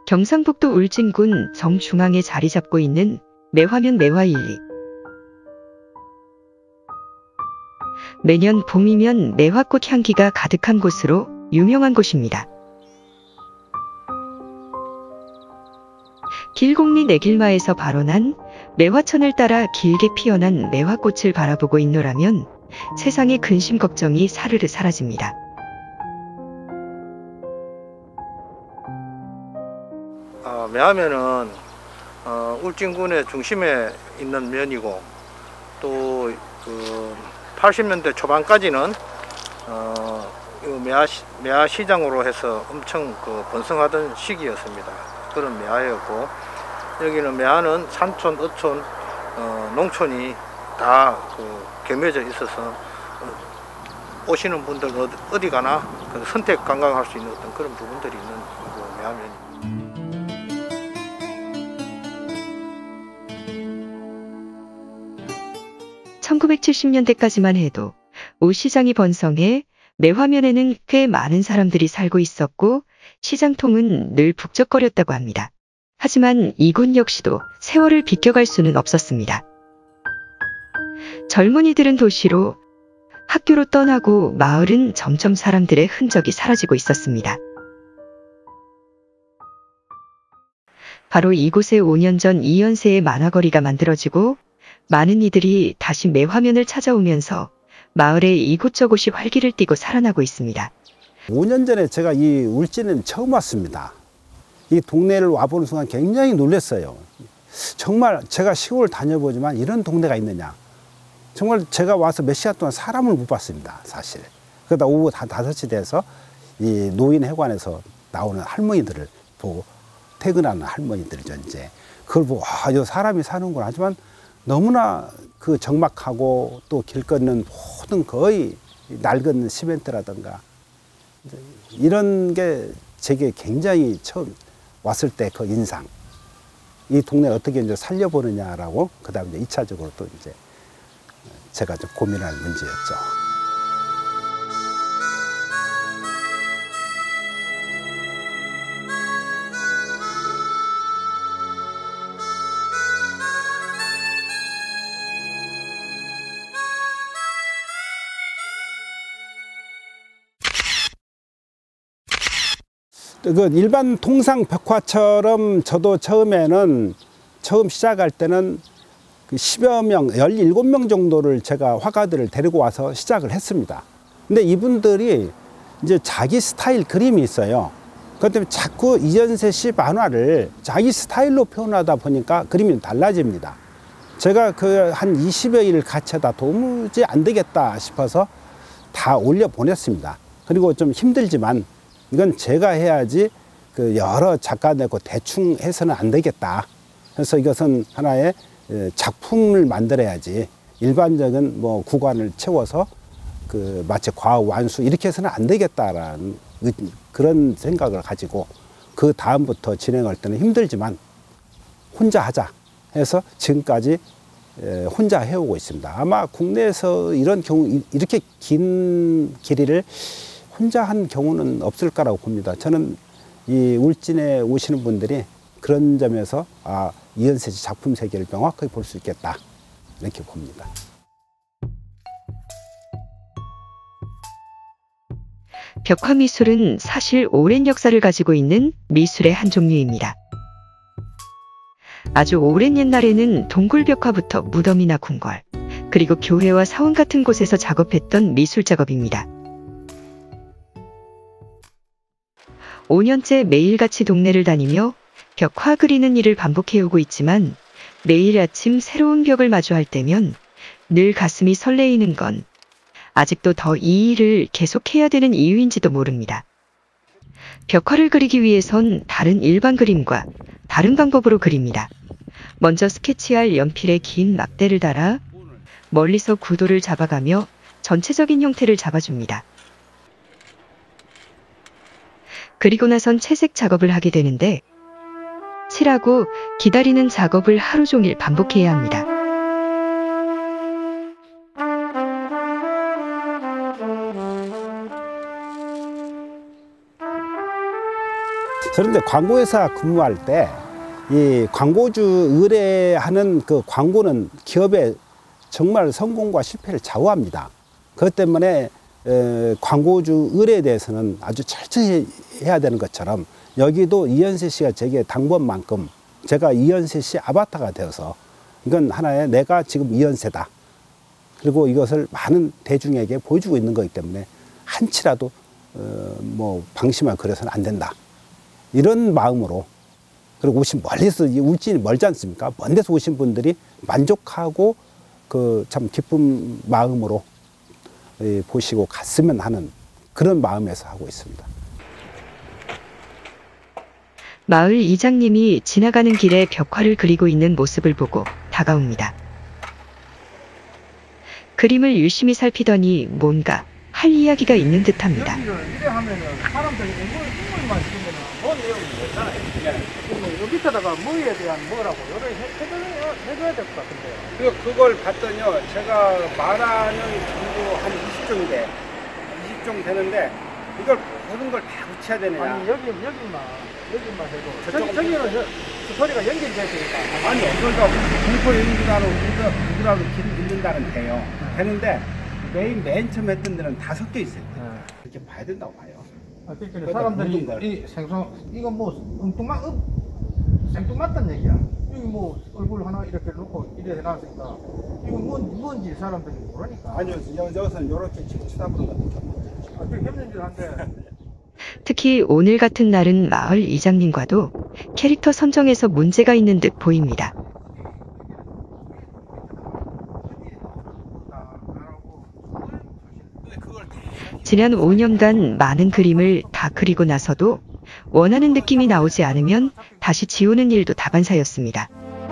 경상북도 울진군 정중앙에 자리 잡고 있는 매화면 매화일리. 매년 봄이면 매화꽃 향기가 가득한 곳으로 유명한 곳입니다. 길곡리 내길마에서 발원한 매화천을 따라 길게 피어난 매화꽃을 바라보고 있노라면 세상의 근심 걱정이 사르르 사라집니다. 매화면은 울진군의 중심에 있는 면이고, 또 80년대 초반까지는 매화 시장으로 해서 엄청 번성하던 시기였습니다. 그런 매화였고, 여기는 매화는 산촌, 어촌, 농촌이 다 겸해져 있어서 오시는 분들 어디 가나 선택 관광할 수 있는 어떤 그런 부분들이 있는 매화면입니다. 1970년대까지만 해도 옷시장이 번성해 매화면에는 꽤 많은 사람들이 살고 있었고 시장통은 늘 북적거렸다고 합니다. 하지만 이곳 역시도 세월을 비껴갈 수는 없었습니다. 젊은이들은 도시로, 학교로 떠나고 마을은 점점 사람들의 흔적이 사라지고 있었습니다. 바로 이곳에 5년 전 이연세의 만화거리가 만들어지고 많은 이들이 다시 매화면을 찾아오면서 마을의 이곳저곳이 활기를 띠고 살아나고 있습니다. 5년 전에 제가 이 울진에 처음 왔습니다. 이 동네를 와보는 순간 굉장히 놀랐어요. 정말 제가 시골을 다녀보지만 이런 동네가 있느냐. 정말 제가 와서 몇 시간 동안 사람을 못 봤습니다, 사실. 그러다 오후 5시 돼서 이 노인회관에서 나오는 할머니들을 보고, 퇴근하는 할머니들이죠, 이제. 그걸 보고, 저 사람이 사는구나. 하지만 너무나 적막하고 또 길 걷는 모든 거의 낡은 시멘트라든가 이런 게 제게 굉장히 처음 왔을 때 그 인상, 이 동네를 어떻게 이제 살려보느냐라고 그다음 이제 2차적으로 또 이제 제가 좀 고민할 문제였죠. 일반 통상 벽화처럼 저도 처음 시작할 때는 10여 명, 17명 정도를 제가 화가들을 데리고 와서 시작을 했습니다. 근데 이분들이 이제 자기 스타일 그림이 있어요. 그것 때문에 자꾸 이연세 씨 만화를 자기 스타일로 표현하다 보니까 그림이 달라집니다. 제가 한 20여 일 같이 하다 도무지 안 되겠다 싶어서 다 올려 보냈습니다. 그리고 좀 힘들지만 이건 제가 해야지 여러 작가 내고 대충 해서는 안 되겠다. 그래서 이것은 하나의 작품을 만들어야지 일반적인 구간을 채워서 마치 과학 완수 이렇게 해서는 안 되겠다라는 그런 생각을 가지고 그 다음부터 진행할 때는 힘들지만 혼자 하자 해서 지금까지 혼자 해오고 있습니다. 아마 국내에서 이런 경우, 이렇게 긴 길이를 혼자 한 경우는 없을 거라고 봅니다. 저는 이 울진에 오시는 분들이 그런 점에서 이연세 씨 작품 세계를 명확하게 볼 수 있겠다, 이렇게 봅니다. 벽화미술은 사실 오랜 역사를 가지고 있는 미술의 한 종류입니다. 아주 오랜 옛날에는 동굴벽화부터 무덤이나 궁궐, 그리고 교회와 사원 같은 곳에서 작업했던 미술 작업입니다. 5년째 매일같이 동네를 다니며 벽화 그리는 일을 반복해오고 있지만 매일 아침 새로운 벽을 마주할 때면 늘 가슴이 설레이는 건 아직도 더 이 일을 계속해야 되는 이유인지도 모릅니다. 벽화를 그리기 위해선 다른 일반 그림과 다른 방법으로 그립니다. 먼저 스케치할 연필에 긴 막대를 달아 멀리서 구도를 잡아가며 전체적인 형태를 잡아줍니다. 그리고 나선 채색 작업을 하게 되는데 칠하고 기다리는 작업을 하루 종일 반복해야 합니다. 그런데 광고회사 근무할 때 이 광고주 의뢰하는 그 광고는 기업의 정말 성공과 실패를 좌우합니다. 그것 때문에 광고주 의뢰에 대해서는 아주 철저히 해야 되는 것처럼 여기도 이현세 씨가 제게 당번 만큼 제가 이현세 씨 아바타가 되어서 이건 하나의 내가 지금 이현세다. 그리고 이것을 많은 대중에게 보여주고 있는 거기 때문에 한치라도 뭐 방심을 그려서는 안 된다. 이런 마음으로 그리고 오신 멀리서 울진이 멀지 않습니까? 먼 데서 오신 분들이 만족하고 그 참 기쁜 마음으로 보시고 갔으면 하는 그런 마음에서 하고 있습니다. 마을 이장님이 지나가는 길에 벽화를 그리고 있는 모습을 보고 다가옵니다. 그림을 유심히 살피더니 뭔가 할 이야기가 있는 듯합니다. 이래 하면은 사람들이 인물만 쓰면은 뭔 내용이 없잖아요. 요 밑에다가 뭐에 대한 뭐라고 요래 해줘야 될 것 같은데요. 그걸 봤더니요, 제가 말하는 정도 한 20종인데, 20종 되는데, 이걸 모든 걸 다 붙여야 되느냐. 아니, 여기만 해도. 저기는 스토리가 연결돼야 되니까. 아니, 그러니까 공포 연구라고 길을 읽는다는 데요. 되는데, 맨 처음 했던 데는 다 섞여 있어요. 이렇게 봐야 된다고 봐요. 그러니까 사람들이 이 생선, 이거 뭐, 생뚱맞단 얘기야. 여기 뭐, 얼굴 하나 이렇게 놓고 이래 해놨으니까, 이거 뭔지 사람들이 모르니까. 아니요, 여기서는 이렇게 쳐다보는 것도 협력질한데. 특히 오늘 같은 날은 마을 이장님과도 캐릭터 선정에서 문제가 있는 듯 보입니다. 지난 5년간 많은 그림을 다 그리고 나서도 원하는 느낌이 나오지 않으면 다시 지우는 일도 다반사였습니다.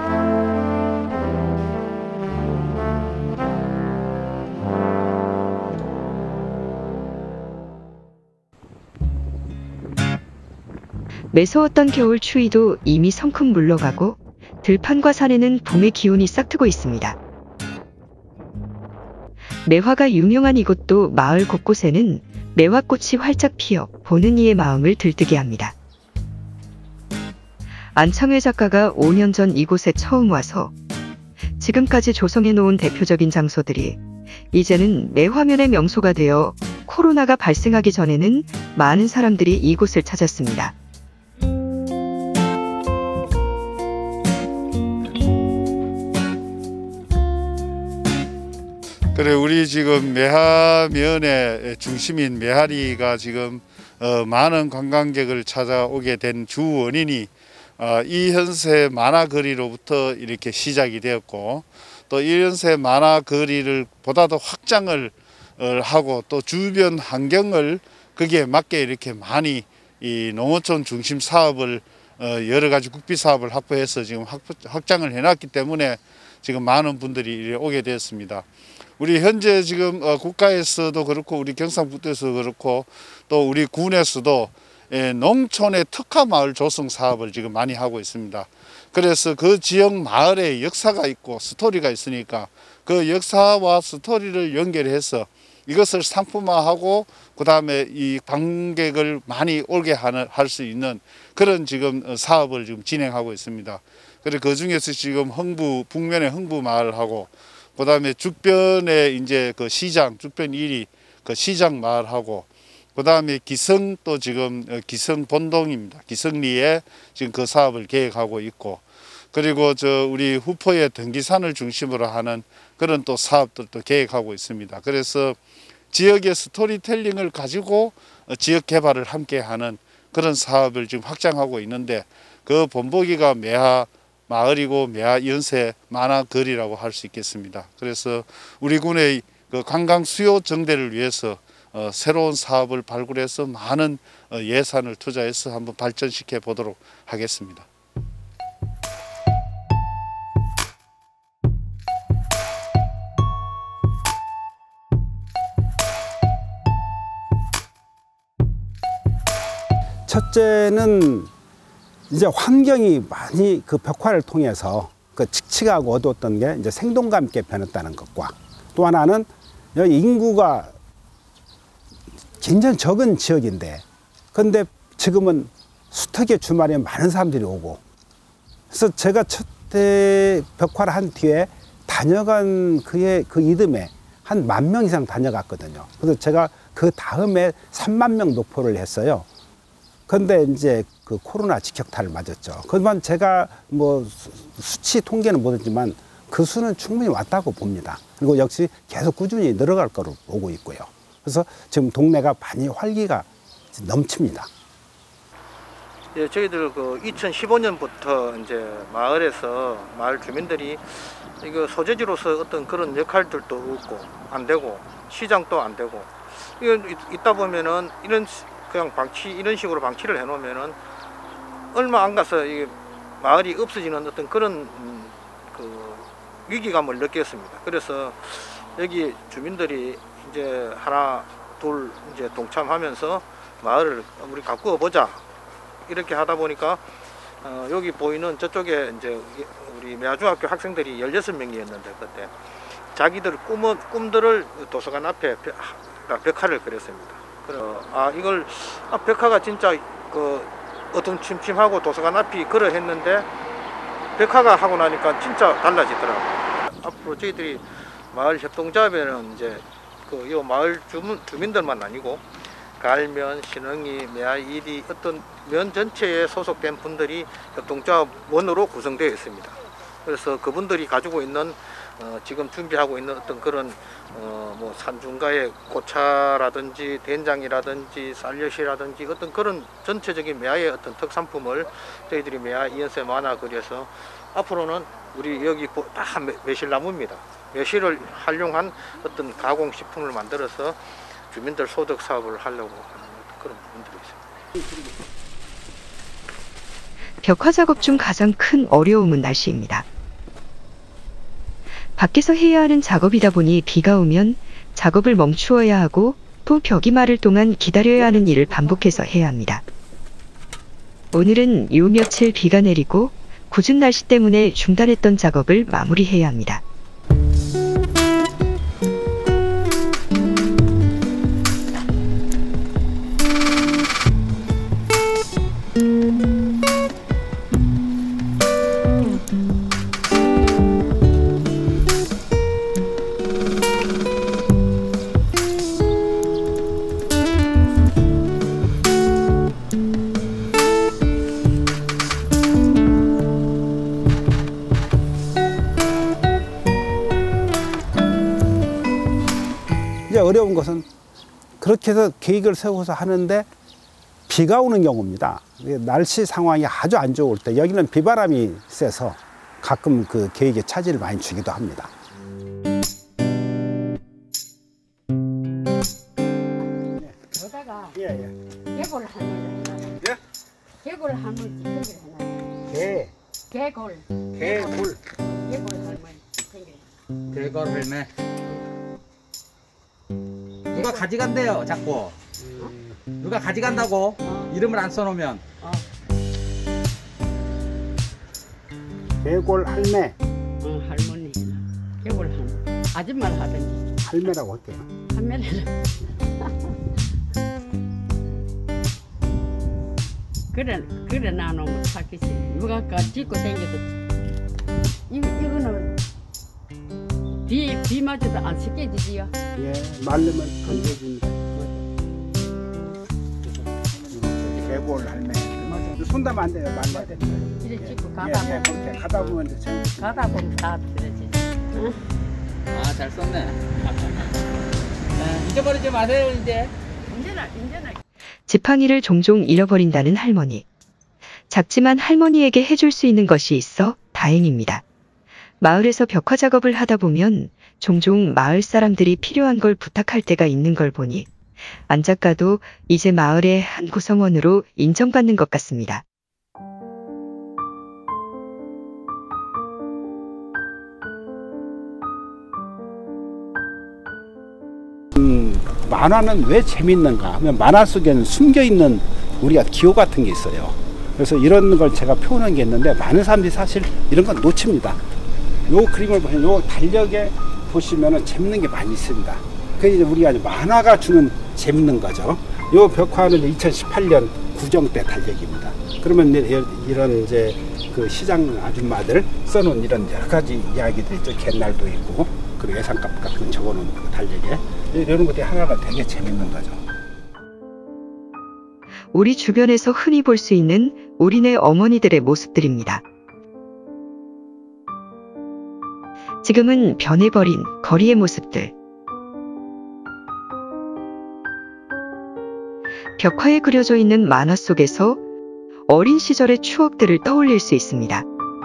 매서웠던 겨울 추위도 이미 성큼 물러가고 들판과 산에는 봄의 기운이 싹트고 있습니다. 매화가 유명한 이곳도 마을 곳곳에는 매화꽃이 활짝 피어 보는 이의 마음을 들뜨게 합니다. 안창회 작가가 5년 전 이곳에 처음 와서 지금까지 조성해 놓은 대표적인 장소들이 이제는 내 화면의 명소가 되어 코로나가 발생하기 전에는 많은 사람들이 이곳을 찾았습니다. 그래, 우리 지금 매화면의 중심인 매화리가 지금 많은 관광객을 찾아오게 된 주 원인이 이현세 만화거리로부터 이렇게 시작이 되었고, 또 이현세 만화거리를 보다도 확장을 하고 또 주변 환경을 거기에 맞게 이렇게 많이 이 농어촌 중심 사업을 여러 가지 국비 사업을 확보해서 지금 확장을 해놨기 때문에 지금 많은 분들이 오게 되었습니다. 우리 현재 지금 국가에서도 그렇고 우리 경상북도에서도 그렇고 또 우리 군에서도 농촌의 특화 마을 조성 사업을 지금 많이 하고 있습니다. 그래서 그 지역 마을에 역사가 있고 스토리가 있으니까 그 역사와 스토리를 연결해서 이것을 상품화하고 그 다음에 이 관객을 많이 오게 할 수 있는 그런 지금 사업을 지금 진행하고 있습니다. 그래서 그 중에서 지금 북면의 흥부 마을하고 그 다음에 죽변에 이제 그 시장, 죽변 1위 그 시장 마을하고 그 다음에 기성 또 지금 기성 본동입니다. 기성리에 지금 그 사업을 계획하고 있고, 그리고 우리 후포의 등기산을 중심으로 하는 그런 또 사업들도 계획하고 있습니다. 그래서 지역의 스토리텔링을 가지고 지역 개발을 함께 하는 그런 사업을 지금 확장하고 있는데, 그 본보기가 매화 마을이고 매화 이현세 만화거리라고 할 수 있겠습니다. 그래서 우리 군의 그 관광 수요 정대를 위해서 새로운 사업을 발굴해서 많은 예산을 투자해서 한번 발전시켜 보도록 하겠습니다. 첫째는 이제 환경이 많이 그 벽화를 통해서 그 칙칙하고 어두웠던 게 이제 생동감 있게 변했다는 것과, 또 하나는 여기 인구가 굉장히 적은 지역인데, 근데 지금은 수턱의 주말에 많은 사람들이 오고, 그래서 제가 첫 해 벽화를 한 뒤에 다녀간 그 이듬해 한 10,000명 이상 다녀갔거든요. 그래서 제가 그 다음에 30,000명 노포를 했어요. 그런데 이제 그 코로나 직격탄을 맞았죠. 그렇지만 제가 뭐 수치 통계는 못했지만 그 수는 충분히 왔다고 봅니다. 그리고 역시 계속 꾸준히 늘어갈 거로 보고 있고요. 그래서 지금 동네가 많이 활기가 넘칩니다. 예, 저희들 그 2015년부터 이제 마을에서 마을 주민들이 이거 소재지로서 어떤 그런 역할들도 없고 안 되고 시장도 안 되고 이거 있다 보면은 그냥 이런 식으로 방치를 해놓으면은 얼마 안 가서 이 마을이 없어지는 어떤 그런 그 위기감을 느꼈습니다. 그래서 여기 주민들이 이제 하나 둘 이제 동참하면서 마을을 우리 가꾸어 보자. 이렇게 하다 보니까 여기 보이는 저쪽에 이제 우리 매화중학교 학생들이 16명이었는데 그때 자기들 꿈들을 도서관 앞에 벽화를 그렸습니다. 그래서 이걸 벽화가 진짜 그 어둠침침하고 도서관 앞이 그러했는데 벽화가 하고 나니까 진짜 달라지더라고요. 앞으로 저희들이 마을 협동조합에는 이제 요 마을 주민들만 아니고 갈면, 신흥이, 매화, 이리 어떤 면 전체에 소속된 분들이 협동조합원으로 구성되어 있습니다. 그래서 그분들이 가지고 있는 지금 준비하고 있는 어떤 그런 뭐 산중가의 고차라든지 된장이라든지 쌀엿이라든지 어떤 그런 전체적인 매화의 어떤 특산품을 저희들이 매화 이연세 만화 그려서 앞으로는 우리 여기 다 매실나무입니다. 매실을 활용한 어떤 가공식품을 만들어서 주민들 소득 사업을 하려고 하는 그런 부분들이 있습니다. 벽화 작업 중 가장 큰 어려움은 날씨입니다. 밖에서 해야 하는 작업이다 보니 비가 오면 작업을 멈추어야 하고 또 벽이 마를 동안 기다려야 하는 일을 반복해서 해야 합니다. 오늘은 요 며칠 비가 내리고 궂은 날씨 때문에 중단했던 작업을 마무리해야 합니다. 이제 어려운 것은 그렇게 해서 계획을 세워서 하는데 비가 오는 경우입니다. 날씨 상황이 아주 안 좋을 때 여기는 비바람이 세서 가끔 그 계획에 차질을 많이 주기도 합니다. 여기다가 예. 개골 할머니 예? 개골 할머니 생길 하나 개골 개골 할머니 생길 대걸 할매. 누가 가져간대요, 자꾸. 누가 가져간다고? 이름을 안 써놓으면. 개골 할매. 할머니 개골 할머니 아줌마를 하든지 할매라고 할게요. 할머니를 그래 나누면 찾겠지. 누가 짓고 생겨도 이거는 비 맞아도 안 씻겨지지요. 예, 말르면 건져준다. 개골 할매. 손담 안 돼요, 말려. 이래 짓고 가다 예, 그렇게 가다 보면 이제 가다 보면 다 들어지. 아, 잘 썼네. 잊어버리지 마세요, 이제. 이제는 지팡이를 종종 잃어버린다는 할머니. 작지만 할머니에게 해줄 수 있는 것이 있어 다행입니다. 마을에서 벽화 작업을 하다 보면 종종 마을 사람들이 필요한 걸 부탁할 때가 있는 걸 보니 안작가도 이제 마을의 한 구성원으로 인정받는 것 같습니다. 만화는 왜 재밌는가 하면 만화 속에는 숨겨있는 우리가 기호 같은 게 있어요. 그래서 이런 걸 제가 표현한 게 있는데 많은 사람들이 사실 이런 건 놓칩니다. 요 그림을 보시면 요 달력에 보시면은 재밌는 게 많이 있습니다. 그게 이제 우리가 만화가 주는 재밌는 거죠. 이 벽화는 2018년 구정 때 달력입니다. 그러면 이런 이제 그 시장 아줌마들 써놓은 이런 여러 가지 이야기들 있죠. 갯날도 있고 그리고 예상값 같은 적어놓은 그 달력에 이런 것들이 하나가 되게 재밌는 거죠. 우리 주변에서 흔히 볼 수 있는 우리네 어머니들의 모습들입니다. 지금은 변해버린 거리의 모습들. 벽화에 그려져 있는 만화 속에서 어린 시절의 추억들을 떠올릴 수 있습니다.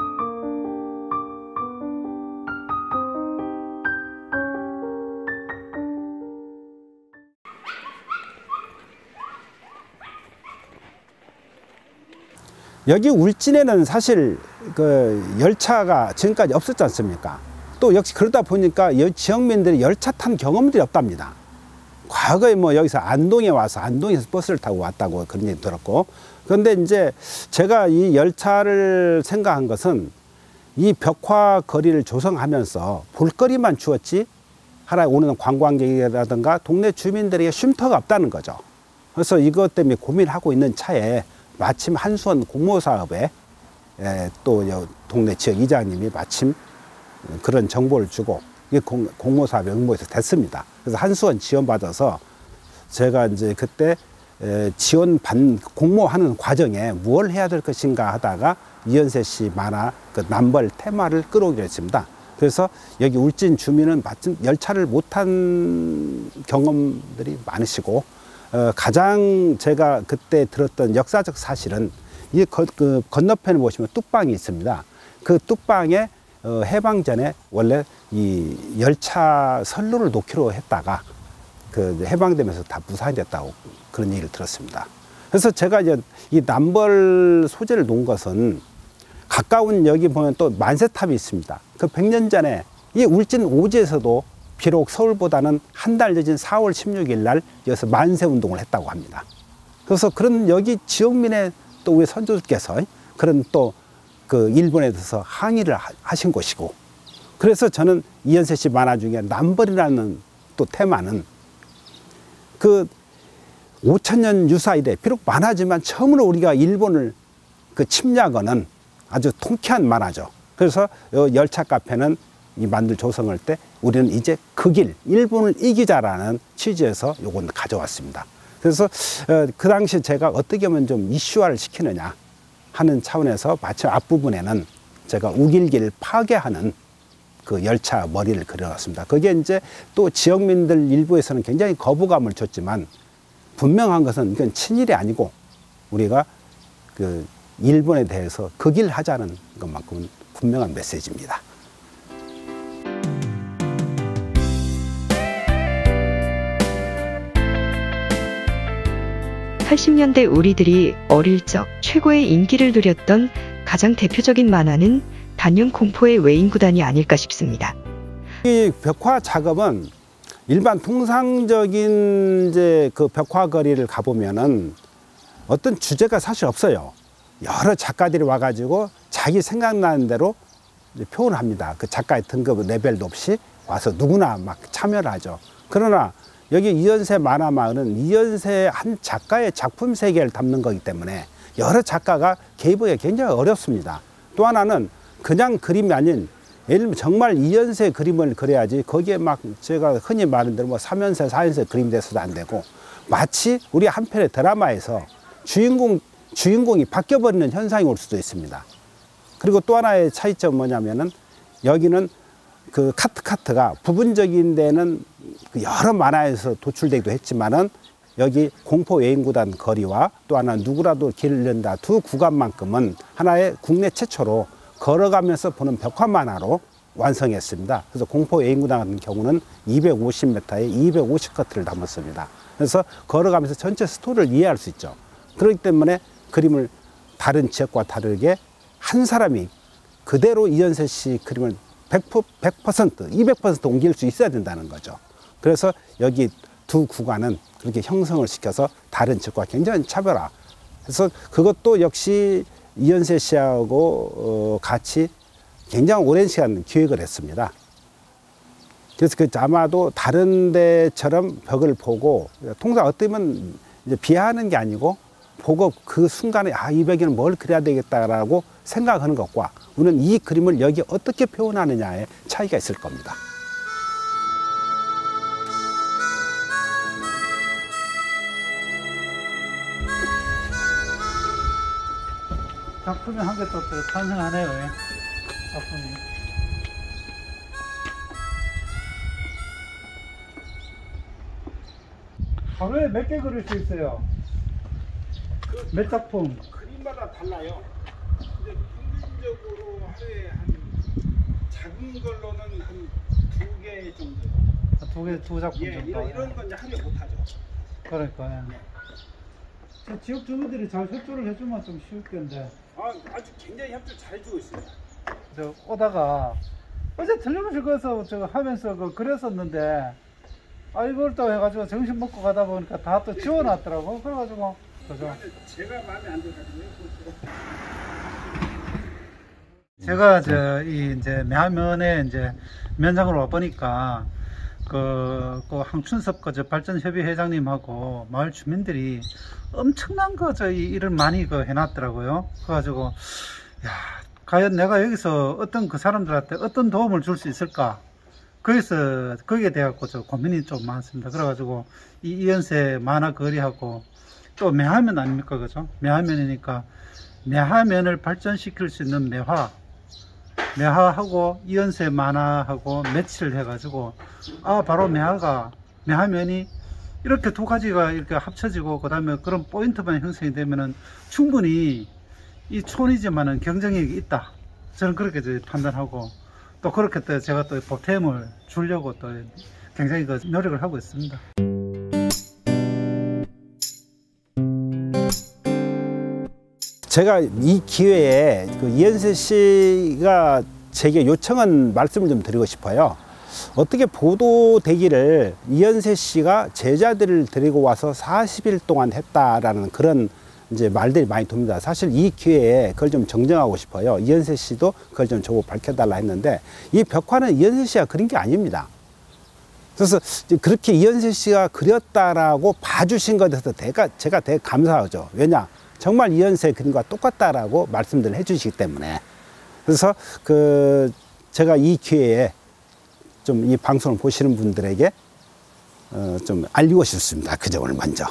여기 울진에는 사실 그 열차가 지금까지 없었지 않습니까? 또 역시 그러다 보니까 지역민들이 열차 탄 경험들이 없답니다. 과거에 뭐 여기서 안동에 와서 안동에서 버스를 타고 왔다고 그런 얘기 들었고, 그런데 이제 제가 이 열차를 생각한 것은 이 벽화 거리를 조성하면서 볼거리만 주었지 하나에 오는 관광객이라든가 동네 주민들에게 쉼터가 없다는 거죠. 그래서 이것 때문에 고민하고 있는 차에 마침 한수원 공모사업에 또 동네 지역 이장님이 마침 그런 정보를 주고 이게 공모사업에 응모해서 됐습니다. 그래서 한수원 지원받아서 제가 이제 그때 공모하는 과정에 무엇을 해야 될 것인가 하다가 이현세 씨 만화 그 남벌 테마를 끌어오기로 했습니다. 그래서 여기 울진 주민은 마침 열차를 못 탄 경험들이 많으시고 가장 제가 그때 들었던 역사적 사실은 이 그 건너편에 보시면 뚝방이 있습니다. 그 뚝방에 해방 전에 원래 이 열차 선로를 놓기로 했다가 그 해방되면서 다 무산이 됐다고 그런 얘기를 들었습니다. 그래서 제가 이제 이 남벌 소재를 놓은 것은 가까운 여기 보면 또 만세탑이 있습니다. 그 100년 전에 이 울진 오지에서도 비록 서울보다는 한 달 늦은 4월 16일 날 여기서 만세 운동을 했다고 합니다. 그래서 그런 여기 지역민의 또 우리 선조들께서 그런 또 그 일본에 대해서 항의를 하신 곳이고, 그래서 저는 이현세 씨 만화 중에 남벌이라는 또 테마는 그 5000년 유사 이래 비록 만화지만 처음으로 우리가 일본을 그 침략하는 아주 통쾌한 만화죠. 그래서 열차 카페는 이 만들 조성할 때 우리는 이제 그 길, 일본을 이기자라는 취지에서 요건 가져왔습니다. 그래서 그 당시 제가 어떻게 하면 좀 이슈화를 시키느냐 하는 차원에서 마침 앞부분에는 제가 우길기를 파괴하는 그 열차 머리를 그려놨습니다. 그게 이제 또 지역민들 일부에서는 굉장히 거부감을 줬지만 분명한 것은 이건 친일이 아니고 우리가 그 일본에 대해서 그 길 하자는 것만큼은 분명한 메시지입니다. 80년대 우리들이 어릴 적 최고의 인기를 누렸던 가장 대표적인 만화는 단연 공포의 외인구단이 아닐까 싶습니다. 이 벽화 작업은 일반 통상적인 이제 그 벽화 거리를 가보면은 어떤 주제가 사실 없어요. 여러 작가들이 와가지고 자기 생각나는 대로 표현합니다. 그 작가의 등급 레벨도 없이 와서 누구나 막 참여를 하죠. 그러나 여기 이현세 만화마을은 이현세 한 작가의 작품 세계를 담는 거기 때문에 여러 작가가 개입하기가 굉장히 어렵습니다. 또 하나는 그냥 그림이 아닌 예를 들면 정말 이현세 그림을 그려야지 거기에 막 제가 흔히 말하는 대로 뭐 3연세, 4연세 그림이 돼서도 안 되고 마치 우리 한 편의 드라마에서 주인공이 바뀌어버리는 현상이 올 수도 있습니다. 그리고 또 하나의 차이점은 뭐냐면은 여기는 그 카트가 부분적인 데는 여러 만화에서 도출되기도 했지만은 여기 공포 외인구단 거리와 또 하나 누구라도 길을 잃는다 두 구간만큼은 하나의 국내 최초로 걸어가면서 보는 벽화 만화로 완성했습니다. 그래서 공포 외인구단 같은 경우는 250m에 250커트를 담았습니다. 그래서 걸어가면서 전체 스토리를 이해할 수 있죠. 그렇기 때문에 그림을 다른 지역과 다르게 한 사람이 그대로 이현세 씨 그림을 100%, 200% 옮길 수 있어야 된다는 거죠. 그래서 여기 두 구간은 그렇게 형성을 시켜서 다른 지역과 굉장히 차별화. 그래서 그것도 역시 이현세 씨하고 같이 굉장히 오랜 시간 기획을 했습니다. 그래서 그 아마도 다른 데처럼 벽을 보고 통상 어떻게 보면 이제 비하하는 게 아니고 보고 그 순간에 이 벽에는 뭘 그려야 되겠다라고 생각하는 것과 우리는 이 그림을 여기 어떻게 표현하느냐에 차이가 있을 겁니다. 작품이 한 개 또 탄생하네요. 작품이. 하루에 몇 개 그릴 수 있어요? 몇 작품? 그림마다 달라요. 근데 평균적으로 하루에 한 작은 걸로는 한 2개 정도. 두 작품 예, 정도. 이런 건 하루에 못하죠. 그러니까. 저 지역 주민들이 잘 협조를 해주면 좀 쉬울 텐데. 아주 굉장히 협조 잘 주고 있습니다. 저 오다가 어제 틀림없이 거기서 저 하면서 그렸었는데 이걸 또 해가지고 정신 먹고 가다 보니까 다 또 지워놨더라고. 그래가지고 그죠. 제가 마음에 안 들거든요. 제가 이제 매화면에 이제 면장으로 와 보니까 그 항춘섭 발전협의 회장님하고 마을 주민들이 엄청난 이 일을 많이 해놨더라고요. 그래가지고 과연 내가 여기서 어떤 그 사람들한테 어떤 도움을 줄 수 있을까? 거기에 대해 고민이 좀 많습니다. 그래가지고 이연세 만화 거리하고 또 매화면 아닙니까, 그죠? 매화면이니까 매화면을 발전시킬 수 있는 매화하고 이연세 만화하고 매치를 해가지고 바로 매화면이 이렇게 두 가지가 이렇게 합쳐지고 그다음에 그런 포인트만 형성이 되면은 충분히 이 촌이지만은 경쟁력이 있다. 저는 그렇게 판단하고 또 그렇게 또 제가 또 보탬을 주려고 또 굉장히 노력을 하고 있습니다. 제가 이 기회에 이연세 씨가 제게 요청한 말씀을 좀 드리고 싶어요. 어떻게 보도되기를 이연세 씨가 제자들을 데리고 와서 40일 동안 했다라는 그런 이제 말들이 많이 돕니다. 사실 이 기회에 그걸 좀 정정하고 싶어요. 이연세 씨도 그걸 좀 저거 밝혀달라 했는데 이 벽화는 이연세 씨가 그린 게 아닙니다. 그래서 그렇게 이연세 씨가 그렸다라고 봐주신 것에 대해서 제가 되게 감사하죠. 왜냐? 정말 이연세 그림과 똑같다라고 말씀들을 해주시기 때문에. 그래서 제가 이 기회에 좀 이 방송을 보시는 분들에게 좀 알리고 싶습니다. 그 점을 먼저.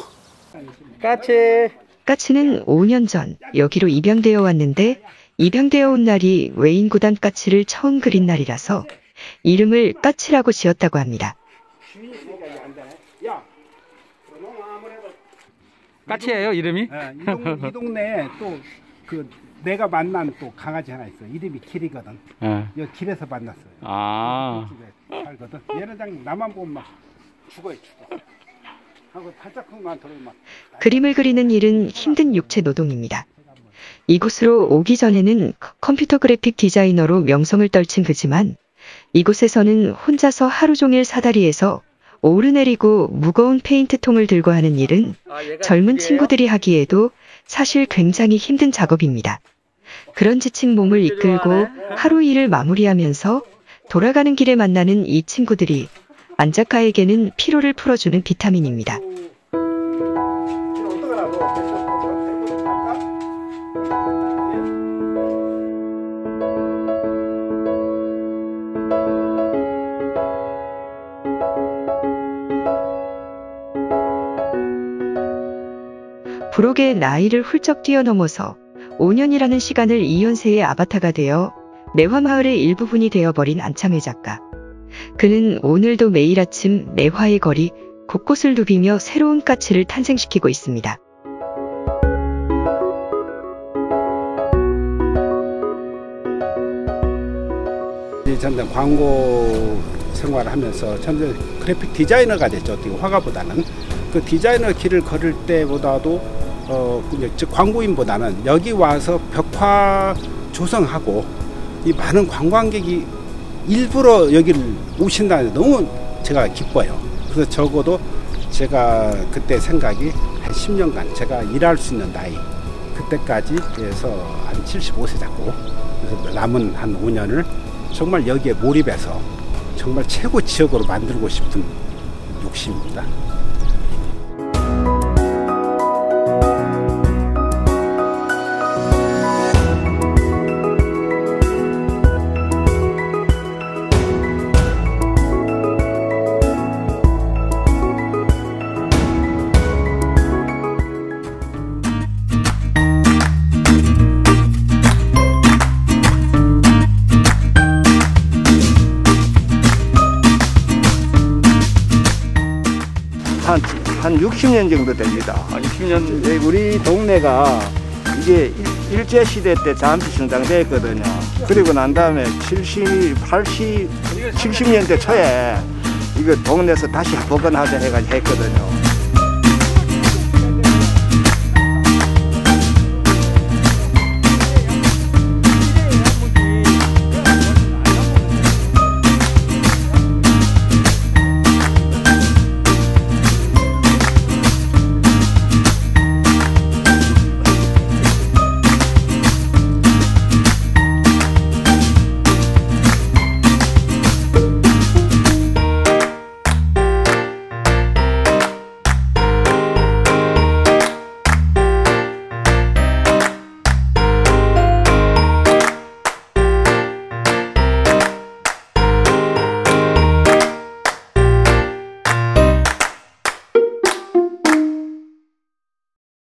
까치는 5년 전 여기로 입양되어 왔는데 입양되어 온 날이 외인구단 까치를 처음 그린 날이라서 이름을 까치라고 지었다고 합니다. 까치예요, 이름이? 네, 이 동네에 또 내가 만난 또 강아지 하나 있어. 이름이 길이거든. 여기 길에서 만났어요. 집에 살거든. 얘는 그냥 나만 보면 막 죽어요. 하고 발작품만 들어오면 그림을 그리는 일은 힘든 육체 노동입니다. 이곳으로 오기 전에는 컴퓨터 그래픽 디자이너로 명성을 떨친 그지만 이곳에서는 혼자서 하루 종일 사다리에서 오르내리고 무거운 페인트통을 들고 하는 일은 젊은 친구들이 하기에도 사실 굉장히 힘든 작업입니다. 그런 지친 몸을 이끌고 하루 일을 마무리하면서 돌아가는 길에 만나는 이 친구들이 안작가에게는 피로를 풀어주는 비타민입니다. 부록의 나이를 훌쩍 뛰어넘어서 5년이라는 시간을 이연세의 아바타가 되어 매화마을의 일부분이 되어버린 안창회 작가. 그는 오늘도 매일 아침 매화의 거리 곳곳을 누비며 새로운 까치를 탄생시키고 있습니다. 저는 광고 생활을 하면서 저는 그래픽 디자이너가 됐죠. 어떻게 화가보다는. 그 디자이너 길을 걸을 때보다도 즉 광고인보다는 여기 와서 벽화 조성하고 이 많은 관광객이 일부러 여기를 오신다는 게 너무 제가 기뻐요. 그래서 적어도 제가 그때 생각이 한 10년간 제가 일할 수 있는 나이 그때까지 해서 한 75세 잡고 그래서 남은 한 5년을 정말 여기에 몰입해서 정말 최고 지역으로 만들고 싶은 욕심입니다. 한 60년 정도 됩니다. 60년. 우리 동네가 이게 일제시대 때 잠시 성장됐거든요. 그리고 난 다음에 70년대 초에 이거 동네에서 다시 복원하자 해가지고 했거든요.